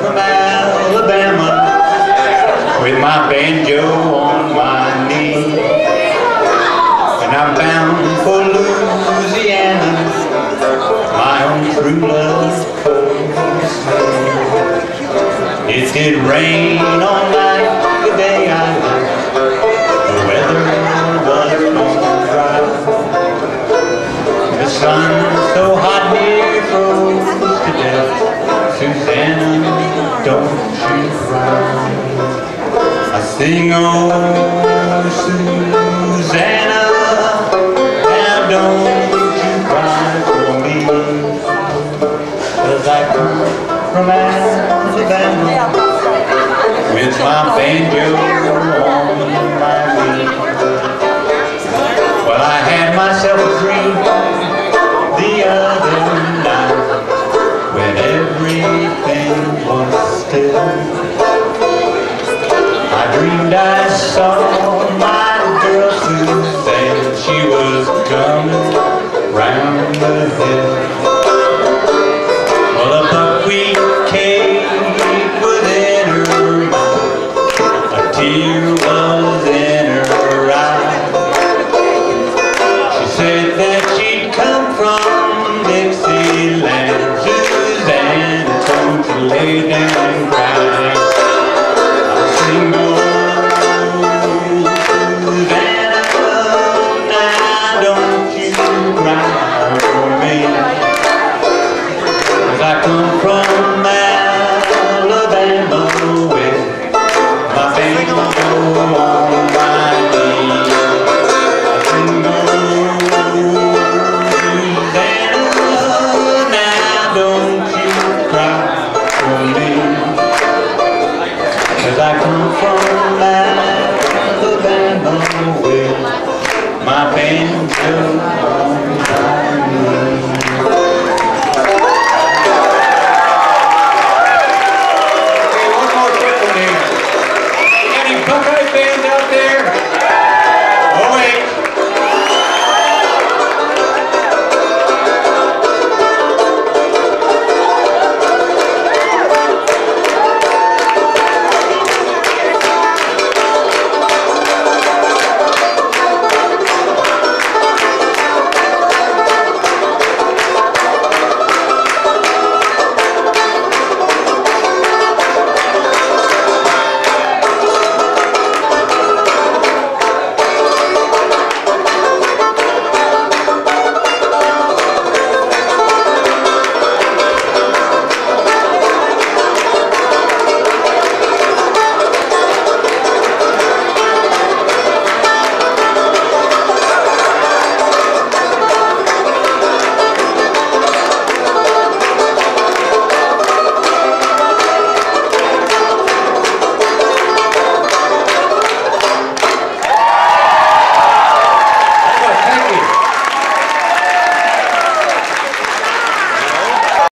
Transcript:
from Alabama with my banjo on my knee. And I'm bound for Louisiana, my own true love calls me. It did rain all night the day I left. The weather was dry. The sun so hot near froze to death. Susanna, don't you cry. I sing, oh Susanna, now don't you cry for me, 'cause I come from Alabama with my banjo on my knee. Well, I had myself a dream the other